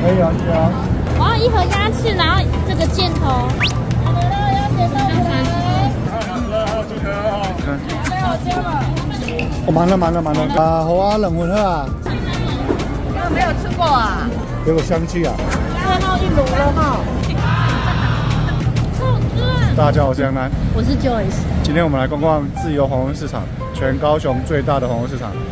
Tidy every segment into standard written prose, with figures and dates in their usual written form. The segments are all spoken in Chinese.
可以啊，是啊。 我要一盒鸭翅，然后这个箭头。好的，要点到我们。 我慢了。啊，好啊，冷混啊。 没有吃过啊？ 有个香气啊。 看到一卤了哈。 大家好，我是杨楠， 我是 Joyce。 今天我们来逛逛自由黄昏市场，全高雄最大的黄昏市场。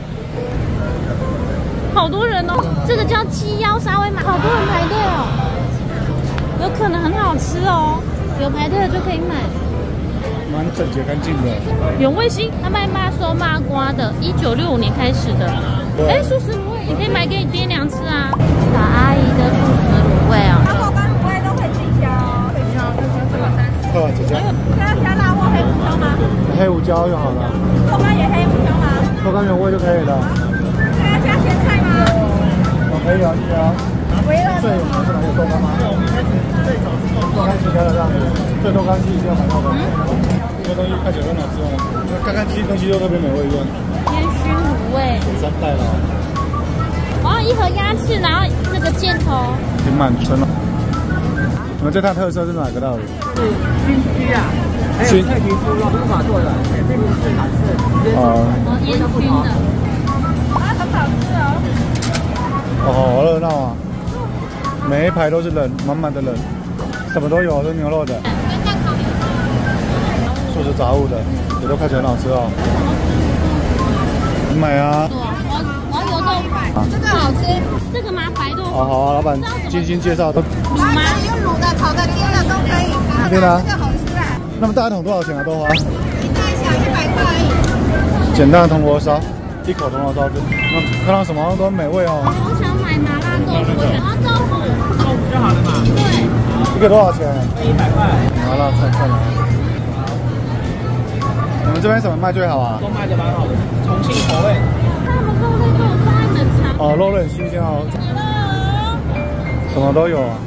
好多人哦，这个叫鸡腰沙威玛，好多人排队哦，有可能很好吃哦，有排队的就可以买。 蛮整洁干净的。 原味心，他卖麻酥麻瓜的，1965年开始的。哎，素食卤味，你可以买给你爹娘吃啊。小阿姨的素食卤味哦。 然后跟卤味都会计较，会挑这个30。 姐姐。 要加辣或黑胡椒吗？ 黑胡椒就好了。 豆干也黑胡椒吗？ 豆干原味就可以了。 还要加咸菜吗？ 可以啊，是啊。 微辣。 最有名是哪个豆干吗？对，我们开始最早是豆干起开的这样子，这豆干是一定要买到的。这东西看起来很好吃哦，看看这些东西都特别美味一样。 烟熏卤味。 3代了。 我要一盒鸭翅，然后这个箭头。 挺满村了。你们这趟特色是哪个道理？ 是熏鸡啊，还有脆皮猪肉，无法做的，这不是韩式， 烟熏的。 啊，很好吃哦。 哦，好热闹啊！每一排都是人，满满的人，什么都有，都是牛肉的。素食杂物的，也都看起来很好吃哦。你买啊！ 我要油豆腐。 这个好吃。 这个吗？白豆腐。 好啊，老板精心介绍都。 白的、有卤的、炒的、煎的都可以。 对啊。 这个好吃啊。 那么大一桶多少钱啊？豆花？ 一大小100块而已。 简单的铜锣烧，一口铜锣烧汁。看到什么都很美味哦。 我想买麻辣豆腐，我想要豆腐。 豆腐就好了嘛。 对。 一个多少钱 100块。 麻辣串来。你们这边什么卖最好啊？ 都卖的蛮好的，重庆口味。 他们肉类都有放在冷藏。 哦，肉类很新鲜哦。什么都有啊。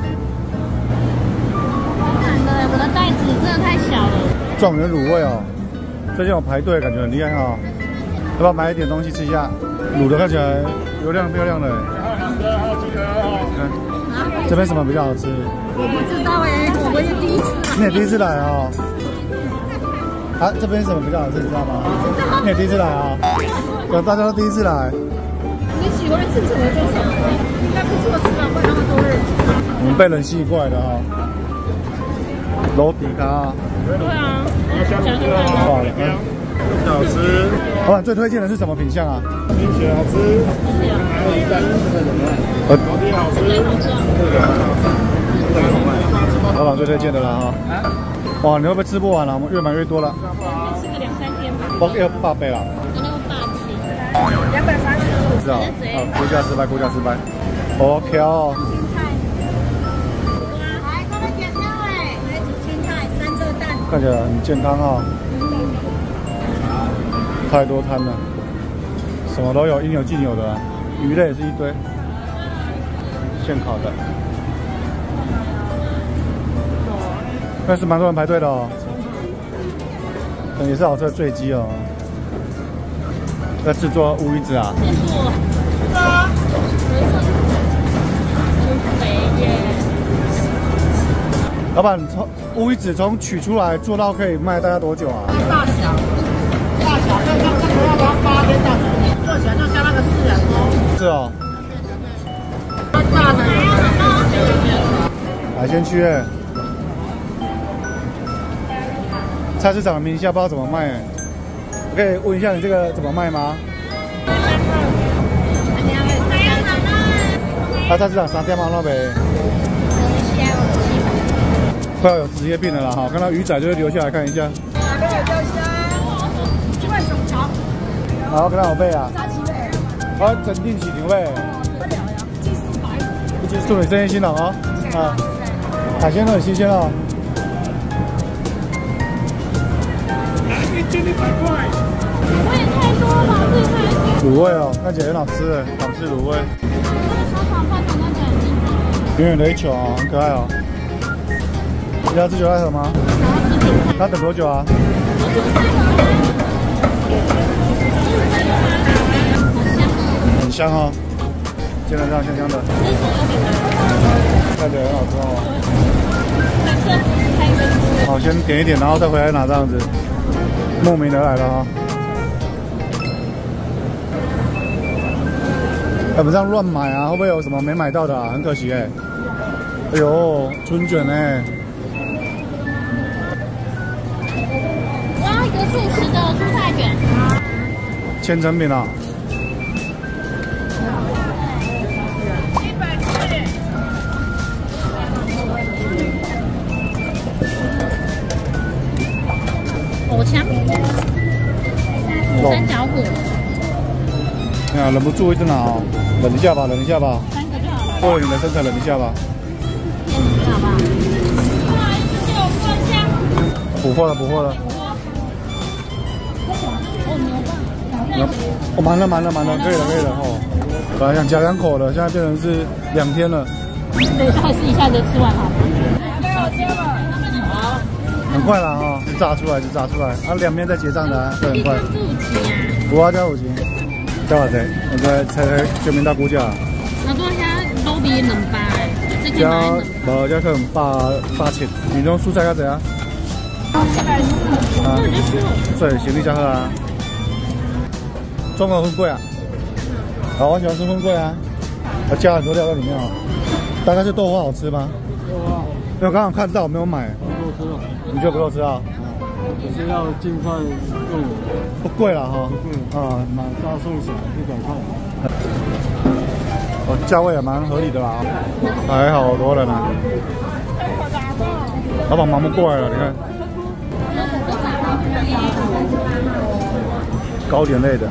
难的，我的袋子真的太小了。 状元卤味哦，最近有排队，感觉很厉害哦。要不要买一点东西吃一下？卤的看起来油亮漂亮的。看，这边什么比较好吃？ 我不知道哎，我也第一次。 你也第一次来哦。啊，这边什么比较好吃，你知道吗？你也第一次来啊？对，大家都第一次来。 你喜欢吃什么就什么，应该不错吃吧？不然那么多人。 我们被人吸引过来的哈。楼底咖。 对啊，讲一下好了，好吃。老板最推荐的是什么品相啊？冰淇淋好吃。还有一袋老弟好吃。老板最推荐的啦哈。哇，你会不会吃不完了？我们越买越多了。 吃个2、3天吧。 我要8杯了。 有那种霸气。 235。 是啊，估价失败，估价失败。哦，挑哦。 来，快来点料哎！来煮青菜，3色蛋。 看起来很健康哦。太多摊了，什么都有，应有尽有的，鱼类也是一堆，现烤的。但是蛮多人排队的哦，也是好吃的醉鸡哦。在制作乌鱼子啊。 先做。很肥耶。 老板，从乌鱼子从取出来做到可以卖大概多久啊？ 大小，这个要8天到10天，做起来就像那个4人锅。 是哦。 大的。 海鲜区哎。菜市场的名下不知道怎么卖，我可以问一下你这个怎么卖吗？菜市场3天吗？那边快要有职业病了啦哈！看到鱼仔就会留下来看一下。好，跟他有背啊。好，整定起牛背。祝你生意兴隆哦！啊，海鲜都很新鲜哦。1斤100块。 我也太多了，这太。 卤味哦，看起来很好吃的，港式卤味。圆圆的一球哦，很可爱哦。你要吃9爱盒吗？那等多久啊？很香哦，煎的这样香香的。 起来很好吃哦。好，先点一点，然后再回来拿这样子，慕名而来了哈。我们这样乱买啊，会不会有什么没买到的啊？很可惜哎。哎呦，春卷哎。 我要一个素食的蔬菜卷。 千层饼啊。 藕肠、三角骨。 哎呀，忍不住一直拿哦，忍一下吧，忍一下吧。 3个就好了。 为了你的身材，忍一下吧。 好不好？不好意思，借我过一下。 补货了，补货了。 哦，牛棒。 哦，满了，可以了哦。本来想加2口的，现在变成是2天了。 对，还是一下子吃完好吗？ 很快了哈，就炸出来，啊，2边再结账的啊，这很快。5加5钱，加偌济？我在猜全民大估价。 那多下卤味2包诶，这个买无，这可能800七，你种蔬菜较济啊？啊，所以行李较好啊。中国荤桂啊，好，我喜欢吃荤桂啊，我加很多料在里面哦。大概是豆花好吃吗？ 有啊， 因为我刚好看到没有买。 不够吃了， 你觉得不够吃啊？ 可是要尽快用， 不贵了哈。 不贵啊， 买大送小100块。 哦，价位也蛮合理的啦。还好多人啊。老板忙不过来了，你看。糕点类的，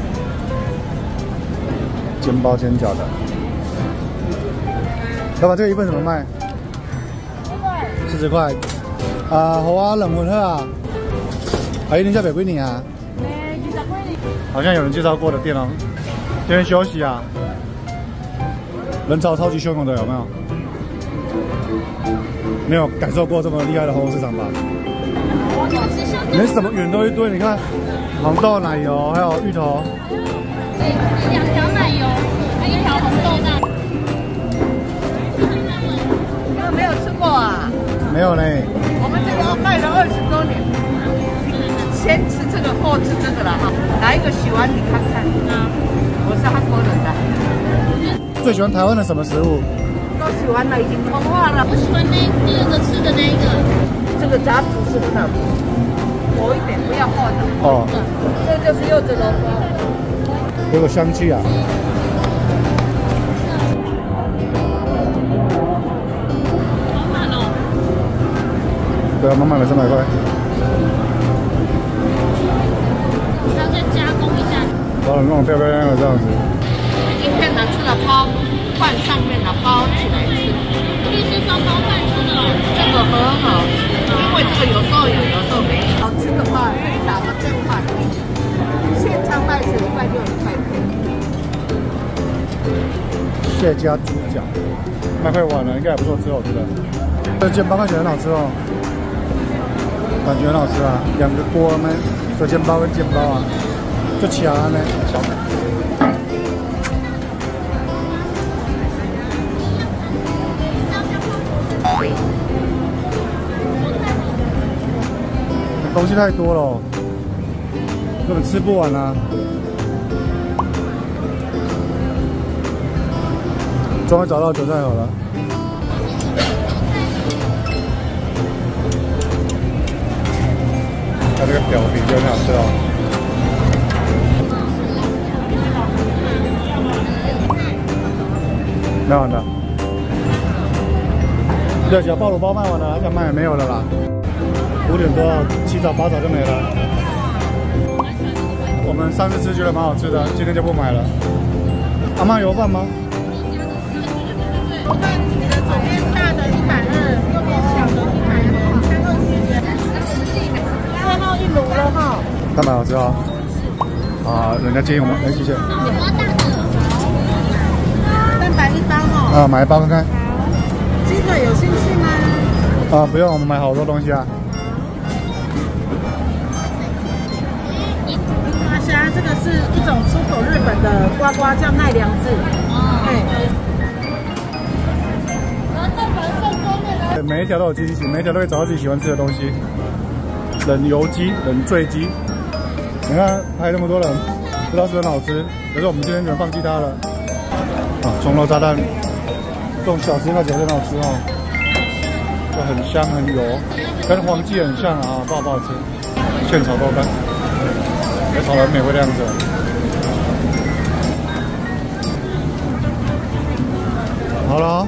煎包煎饺的。老板，这个一份怎么卖？40块。啊，好啊，冷粉啊。阿姨，你家卖几年啊？好像有人介绍过的店哦。这边休息啊。人潮超级汹涌的，有没有？没有感受过这么厉害的红楼市场吧？连什么远都一堆，你看，黄豆奶油，还有芋头。 对，2条奶油，还有1条红豆蛋。 没有吃过啊？ 没有呢。 我们这个卖了20多年，先吃这个，后吃这个了哈。哪一个喜欢你看看？我是韩国人的。 最喜欢台湾的什么食物？ 都喜欢了，已经通化了。 我喜欢第2个吃的那个， 这个炸子是很好吃，薄一点，不要厚的。 哦， 这就是柚子萝卜， 有个香气啊。 好满哦。 对啊，满满的300块。 还要再加工一下。 把它弄得漂漂亮亮的这样子。 一片拿出来包饭上面的包起来吃。 可以吃双包饭吃的哦。 这个很好吃，因为这个有时候有，有时候没有。好吃的话可以打个电话，现场卖是160块。 蟹加猪脚，卖快完了，应该也不错吃，好吃的。这煎包看起来很好吃哦，感觉很好吃啊。2个锅呢，这煎包跟煎包啊，就强呢，小。东西太多了，根本吃不完啊！终于找到韭菜盒了。它这个表皮就很好吃哦。卖完了。对，小爆卤包卖完了，还想卖也没有了啦。5点多，7早8早就没了。我们上次吃觉得蛮好吃的，今天就不买了。阿嬷有饭吗？ 我看你的左边大的120，右边小的120，320元。2号1卤了哈。 蛋白好吃哦。啊，人家建议我们，哎，谢谢。 蛋白1包哈。 啊，买1包看看。 鸡腿有兴趣吗？ 啊，不用，我们买好多东西啊。 花虾，这个是一种出口日本的呱呱，叫奈良漬。哦。哎。 每一条都有惊喜，每一条都会找到自己喜欢吃的东西。冷油鸡、冷醉鸡，你看拍那么多人，不知道是不是很好吃，可是我们今天只能放弃它了。啊，葱肉炸弹，这种小吃应该觉得很好吃哦，就很香很油，跟黄记很像啊，不好吃？现炒豆干，也炒得很美味的样子。好了。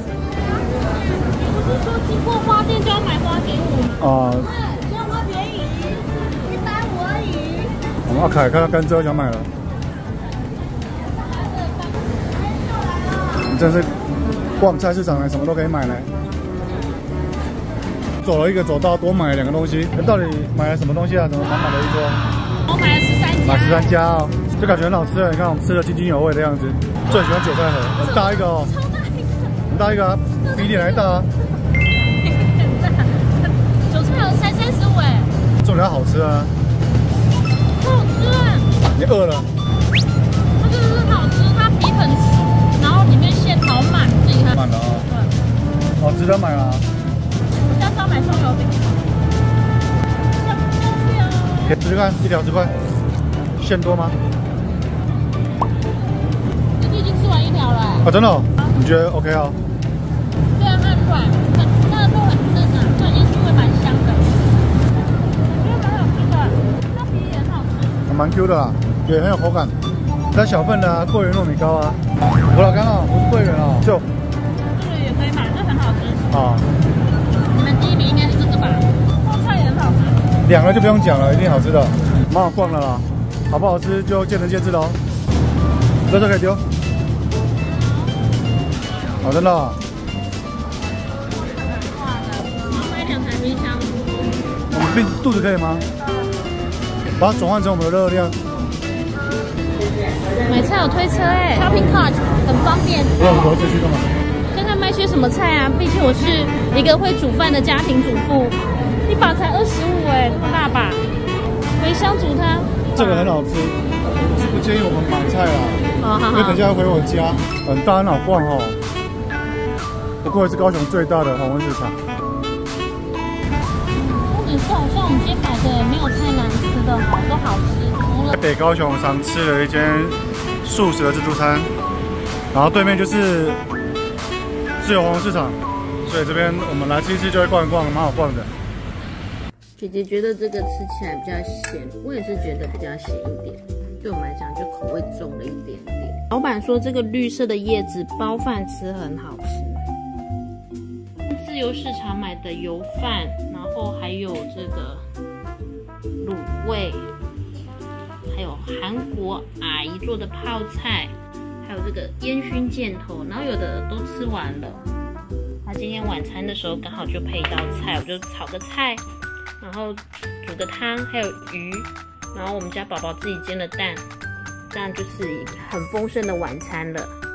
不是说经过花店就要买花给我？ 啊。 这样花便宜，150而已。 我们阿凯看到甘蔗想买了。你真是逛菜市场来，什么都可以买呢。走了一个走道，多买了2个东西。到底买了什么东西啊？怎么满满的一桌？ 我买了13家。 买13家哦，就感觉很好吃。你看我们吃的津津有味的样子。最喜欢韭菜盒，很大一个哦。 超大一个。 很大一个啊，比脸还大啊。 韭菜盒才35哎。 重点要好吃啊。 好吃啊！ 你饿了？ 它真的是好吃，它皮很酥，然后里面馅好满，自己看。 满了啊。对。哦，值得买啊。 下次要买葱油饼。 可以试试看，1条10块，馅多吗？ 你已经吃完1条了。 啊，真的哦？你觉得 OK 啊？ 对啊，它很软，它的肉很嫩啊，软进去会蛮香的。我觉得蛮好吃的，它皮也很好吃。 还蛮 Q 的啦，也很有口感。它小份的啊，桂圆糯米糕啊，葡萄干啊，不是桂圆啊，就这个也可以买，这很好吃。 啊。 你们第1名应该是这个吧？泡菜也很好吃。 2个就不用讲了，一定好吃的，蛮好逛的啦。好不好吃就见仁见智喽。垃圾可以丢。好，真的啊。 我买2台冰箱。 我们肚子可以吗？把它转换成我们的热量。 买菜有推车哎 ，Shopping Cart 很方便。 我这去干嘛？ 看看卖些什么菜啊？毕竟我是一个会煮饭的家庭主妇，一把才25哎，这么大把，茴香煮汤。 这个很好吃，是不建议我们买菜啦。 哦，好好。 因为等一下要回我家，很大很好逛哦。不过是高雄最大的黄昏市场。 重点是好像我们今天买的没有太难吃的，都好吃。除了北高雄常吃了一间素食的自助餐，然后对面就是自由黄昏市场，所以这边我们来吃一次就会逛一逛，蛮好逛的。 姐姐觉得这个吃起来比较咸，我也是觉得比较咸一点，对我们来讲就口味重了一点点。老板说这个绿色的叶子包饭吃很好吃。自由市场买的油饭，然后还有这个卤味，还有韩国阿姨做的泡菜，还有这个烟熏箭头，然后有的都吃完了。那今天晚餐的时候刚好就配一道菜，我就炒个菜，然后煮个汤，还有鱼，然后我们家宝宝自己煎了蛋，这样就是很丰盛的晚餐了。